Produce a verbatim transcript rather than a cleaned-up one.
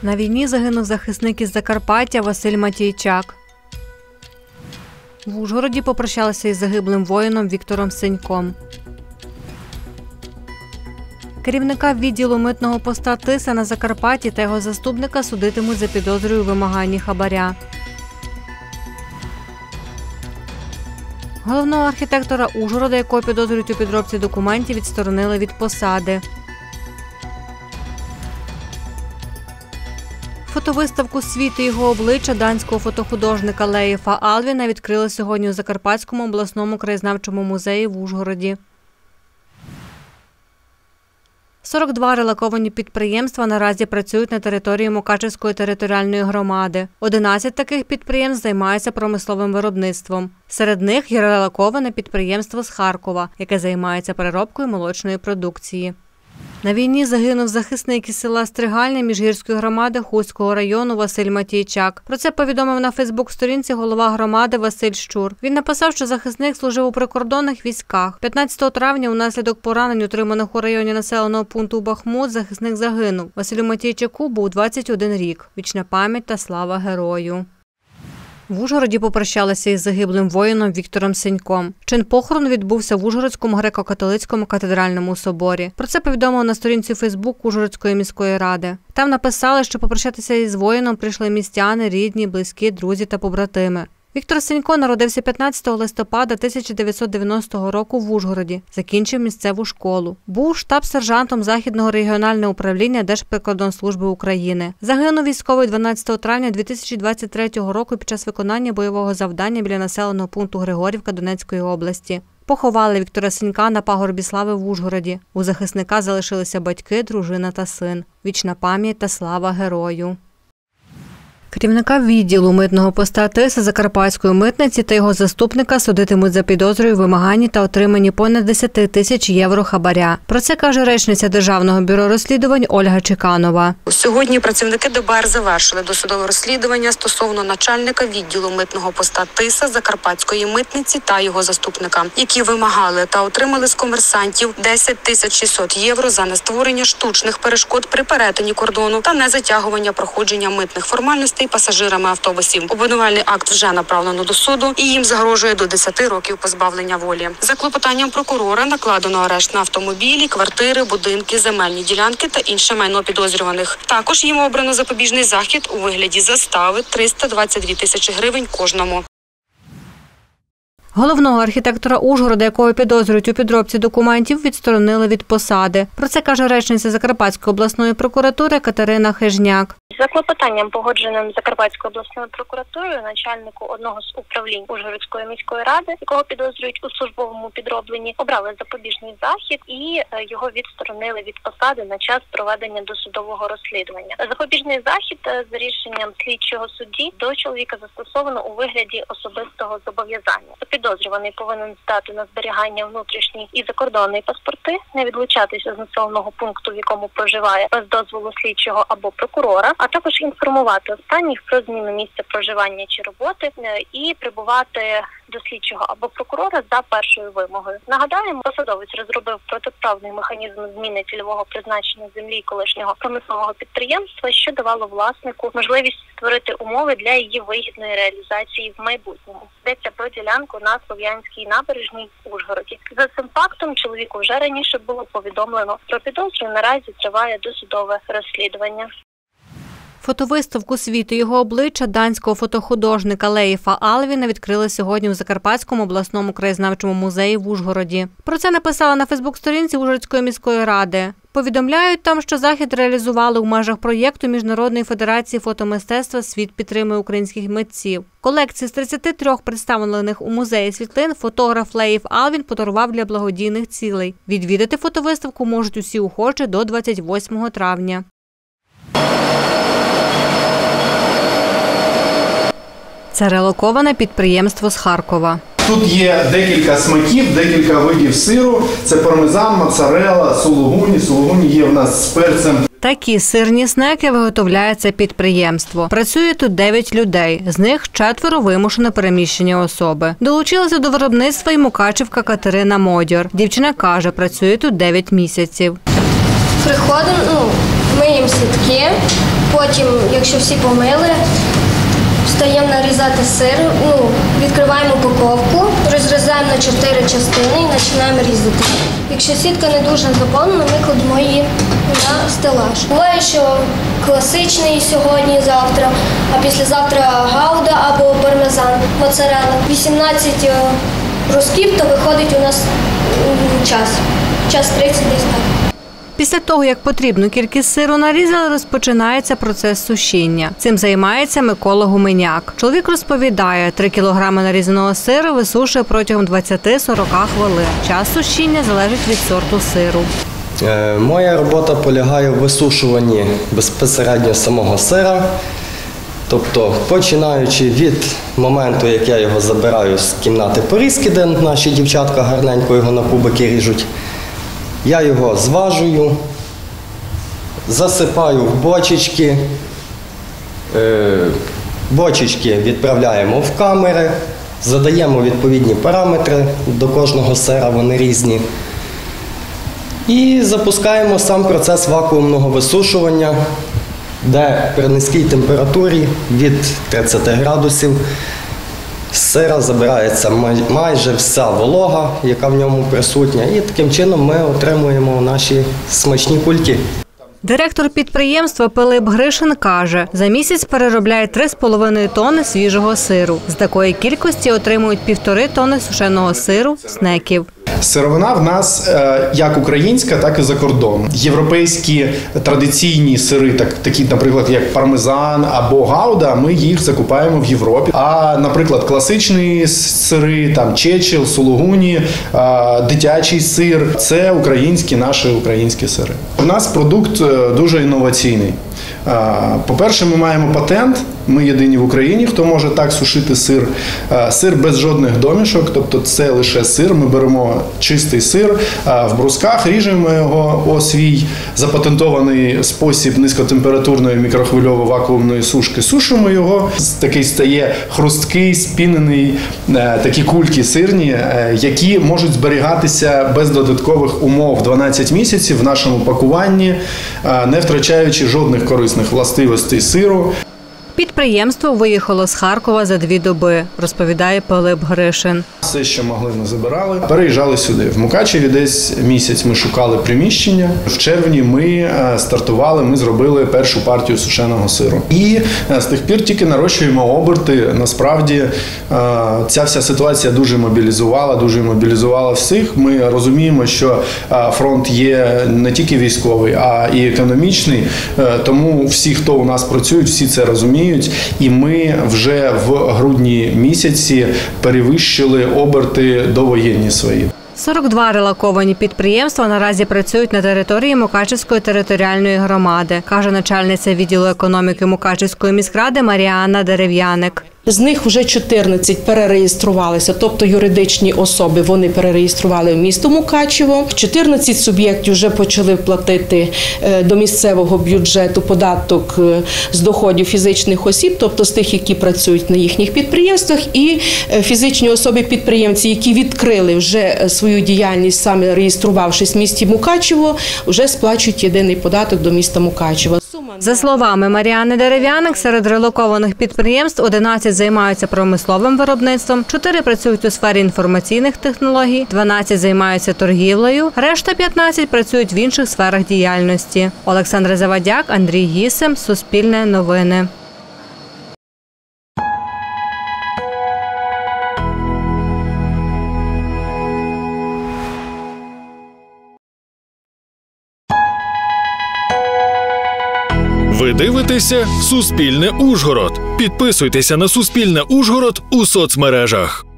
На війні загинув захисник із Закарпаття Василь Матійчак. В Ужгороді попрощалися із загиблим воїном Віктором Сеньком. Керівника відділу митного поста Тиса на Закарпатті та його заступника судитимуть за підозрою у вимаганні хабаря. Головного архітектора Ужгорода, якого підозрюють у підробці документів, відсторонили від посади. Фотовиставку «Світ і його обличчя» данського фотохудожника Леїфа Алвіна відкрили сьогодні у Закарпатському обласному краєзнавчому музеї в Ужгороді. сорок два релоковані підприємства наразі працюють на території Мукачівської територіальної громади. одинадцять таких підприємств займаються промисловим виробництвом. Серед них є релоковане підприємство з Харкова, яке займається переробкою молочної продукції. На війні загинув захисник із села Стригальне Міжгірської громади Хустського району Василь Матійчак. Про це повідомив на Фейсбук-сторінці голова громади Василь Щур. Він написав, що захисник служив у прикордонних військах. п'ятнадцятого травня унаслідок поранень, отриманих у районі населеного пункту Бахмут, захисник загинув. Василю Матійчаку був двадцять один рік. Вічна пам'ять та слава герою. В Ужгороді попрощалися із загиблим воїном Віктором Сеньком. Чин похорону відбувся в Ужгородському греко-католицькому катедральному соборі. Про це повідомили на сторінці Фейсбук Ужгородської міської ради. Там написали, що попрощатися із воїном прийшли містяни, рідні, близькі, друзі та побратими. Віктор Сенько народився п'ятнадцятого листопада тисяча дев'ятсот дев'яностого року в Ужгороді. Закінчив місцеву школу. Був штаб-сержантом Західного регіонального управління Держприкордонслужби України. Загинув військовий дванадцятого травня дві тисячі двадцять третього року під час виконання бойового завдання біля населеного пункту Григорівка Донецької області. Поховали Віктора Сенька на пагорбі слави в Ужгороді. У захисника залишилися батьки, дружина та син. Вічна пам'ять та слава герою. Керівника відділу митного поста Тиса Закарпатської митниці та його заступника судитимуть за підозрою у вимаганні та отриманні понад десять тисяч євро хабаря. Про це каже речниця Державного бюро розслідувань Ольга Чеканова. Сьогодні працівники ДБР завершили досудове розслідування стосовно начальника відділу митного поста Тиса Закарпатської митниці та його заступника, які вимагали та отримали з комерсантів десять тисяч шістсот євро за нестворення штучних перешкод при перетині кордону та незатягування проходження митних формальностей пасажирами автобусів. Обвинувальний акт вже направлено до суду і їм загрожує до десяти років позбавлення волі. За клопотанням прокурора накладено арешт на автомобілі, квартири, будинки, земельні ділянки та інше майно підозрюваних. Також їм обрано запобіжний захід у вигляді застави триста двадцять дві тисячі гривень кожному. Головного архітектора Ужгорода, якого підозрюють у підробці документів, відсторонили від посади. Про це каже речниця Закарпатської обласної прокуратури Катерина Хижняк. За клопотанням, погодженим Закарпатською обласною прокуратурою, начальнику одного з управлінь Ужгородської міської ради, якого підозрюють у службовому підробленні, обрали запобіжний захід і його відсторонили від посади на час проведення досудового розслідування. Запобіжний захід за рішенням слідчого судді до чоловіка застосовано у вигляді особистого зобов'язання. Підозрюваний повинен здати на зберігання внутрішні і закордонні паспорти, не відлучатися з населеного пункту, в якому проживає, без дозволу слідчого або прокурора, а також інформувати останніх про зміну місця проживання чи роботи і прибувати до слідчого або прокурора за першою вимогою. Нагадаємо, посадовець розробив протиправний механізм зміни цільового призначення землі колишнього промислового підприємства, що давало власнику можливість створити умови для її вигідної реалізації в майбутньому. Йдеться про ділянку на Слов'янській набережній в Ужгороді. За цим фактом чоловіку вже раніше було повідомлено про підозру. Наразі триває досудове розслідування. Фотовиставку «Світ і його обличчя» данського фотохудожника Леїфа Алвіна відкрили сьогодні у Закарпатському обласному краєзнавчому музеї в Ужгороді. Про це написали на Фейсбук-сторінці Ужгородської міської ради. Повідомляють там, що захід реалізували у межах проєкту Міжнародної федерації фотомистецтва «Світ підтримує українських митців». Колекції з тридцяти трьох представлених у музеї світлин фотограф Леїф Алвін подарував для благодійних цілей. Відвідати фотовиставку можуть усі охочі до двадцять восьмого травня. Це релоковане підприємство з Харкова. Тут є декілька смаків, декілька видів сиру. Це пармезан, моцарелла, сулугуні. Сулугуні є в нас з перцем. Такі сирні снеки виготовляє це підприємство. Працює тут дев'ять людей, з них четверо вимушено переміщені особи. Долучилася до виробництва й мукачівка Катерина Модьор. Дівчина каже, працює тут дев'ять місяців. Приходимо, ну, миємо сітки, Потім, якщо всі помили, встаємо нарізати сир, ну, відкриваємо упаковку, розрізаємо на чотири частини і починаємо різати. Якщо сітка не дуже заповнена, ми кладемо її на стелаж. Буває, що класичний сьогодні, завтра, а післязавтра гауда або пармезан, моцарелла. вісімнадцять брусків, то виходить у нас час. Час тридцять десь так. Після того, як потрібну кількість сиру нарізали, розпочинається процес сушіння. Цим займається Микола Гуменяк. Чоловік розповідає, три кілограми нарізаного сиру висушує протягом двадцяти-сорока хвилин. Час сушіння залежить від сорту сиру. Е, моя робота полягає в висушуванні безпосередньо самого сира. Тобто, починаючи від моменту, як я його забираю з кімнати порізки, де наші дівчатка гарненько його на кубики ріжуть, я його зважую, засипаю в бочечки, бочечки відправляємо в камери, задаємо відповідні параметри до кожного сира, вони різні. І запускаємо сам процес вакуумного висушування, де при низькій температурі від тридцяти градусів з сира забирається майже вся волога, яка в ньому присутня, і таким чином ми отримуємо наші смачні кульки. Директор підприємства Пилип Гришин каже, за місяць переробляє три з половиною тонни свіжого сиру. З такої кількості отримують півтори тонни сушеного сиру, снеків. Сировина в нас як українська, так і за кордоном. Європейські традиційні сири, такі, наприклад, як пармезан або гауда, ми їх закупаємо в Європі. А, наприклад, класичні сири, там чечил, сулугуні, дитячий сир – це українські, наші українські сири. У нас продукт дуже інноваційний. По-перше, ми маємо патент, ми єдині в Україні, хто може так сушити сир. Сир без жодних домішок, тобто це лише сир. Ми беремо чистий сир в брусках, ріжемо його о свій запатентований спосіб низькотемпературної мікрохвильово-вакуумної сушки. Сушимо його, такий стає хрусткий, спінений, такі кульки сирні, які можуть зберігатися без додаткових умов дванадцять місяців в нашому пакуванні, не втрачаючи жодних корисних властивостей сиру. Підприємство виїхало з Харкова за дві доби, розповідає Пилип Гришин. Все, що могли, ми забирали. Переїжджали сюди. В Мукачеві десь місяць ми шукали приміщення. В червні ми стартували, ми зробили першу партію сушеного сиру. І з тих пір тільки нарощуємо оберти. Насправді ця вся ситуація дуже мобілізувала, дуже мобілізувала всіх. Ми розуміємо, що фронт є не тільки військовий, а і економічний. Тому всі, хто у нас працюють, всі це розуміють. І ми вже в грудні місяці перевищили оберти довоєнні свої. сорок два релоковані підприємства наразі працюють на території Мукачівської територіальної громади, каже начальниця відділу економіки Мукачівської міськради Маріанна Дерев'яник. З них вже чотирнадцять перереєструвалися, тобто юридичні особи, вони перереєстрували в місто Мукачево. чотирнадцять суб'єктів вже почали платити до місцевого бюджету податок з доходів фізичних осіб, тобто з тих, які працюють на їхніх підприємствах, і фізичні особи-підприємці, які відкрили вже свою діяльність, саме реєструвавшись в місті Мукачево, вже сплачують єдиний податок до міста Мукачево. За словами Маріанни Дерев'яник, серед релокованих підприємств одинадцять займаються промисловим виробництвом, чотири працюють у сфері інформаційних технологій, дванадцять займаються торгівлею, решта п'ятнадцять працюють в інших сферах діяльності. Олександр Завадяк, Андрій Гісем, Суспільне новини. Ви дивитеся Суспільне Ужгород. Підписуйтеся на Суспільне Ужгород у соцмережах.